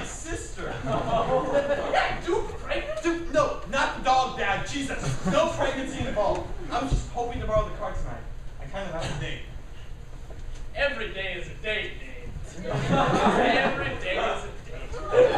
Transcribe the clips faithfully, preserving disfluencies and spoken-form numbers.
sister. Yeah, Duke pregnant? Dude, no, not the dog, Dad. Jesus, no pregnancy involved. I was just hoping to borrow the car tonight. I kind of have a date. Every day is a date, Dave. Every day is a date.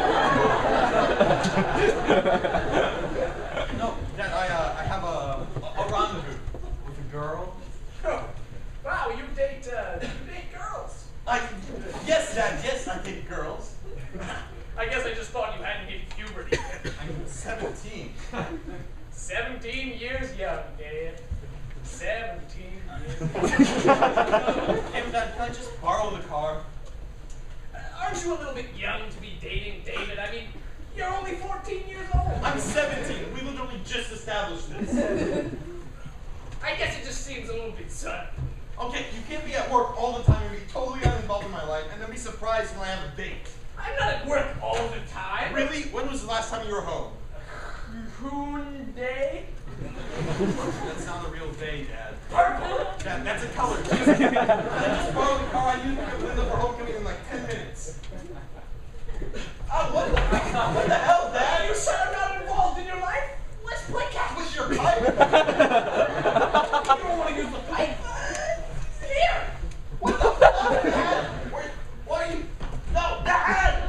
No, Dad, I, uh, I have a, a, a rendezvous with a girl. Oh, wow, you date, uh, you date girls. I, yes, Dad, yes, I date girls. I guess I just thought you hadn't hit puberty. I'm seventeen. Seventeen years young, Dad. Seventeen years Hey, Dad, can I just borrow the car? Aren't you a little bit young to be dating David? I mean, you're only fourteen years old. I'm seventeen. We literally just established this. I guess it just seems a little bit sudden. Okay, you can't be at work all the time and be totally uninvolved in my life and then be surprised when I have a date. I'm not at work all the time. Really? When was the last time you were home? Coon Day? That's not a real day, Dad. Purple? Dad, that's a color. Just, I just borrowed the car I used to get Linda for homecoming in like ten minutes. Oh, what the, what the hell, Dad? Are you sure I'm not involved in your life? Let's play catch. With your pipe? You don't want to use the pipe? Here! What the fuck, Dad? Where, what are you? No, Dad!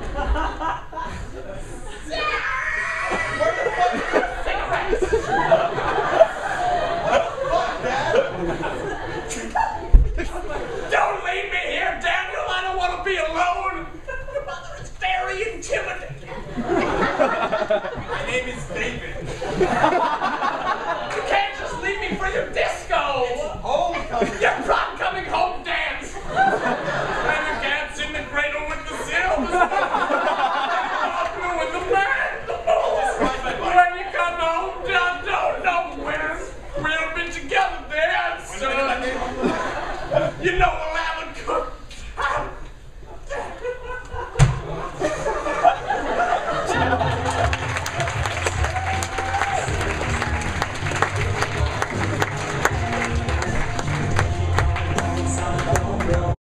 Where the fuck are your cigarettes? What the fuck, Dad? Don't leave me here, Daniel. I don't want to be alone. Your mother is very intimidating. My name is David.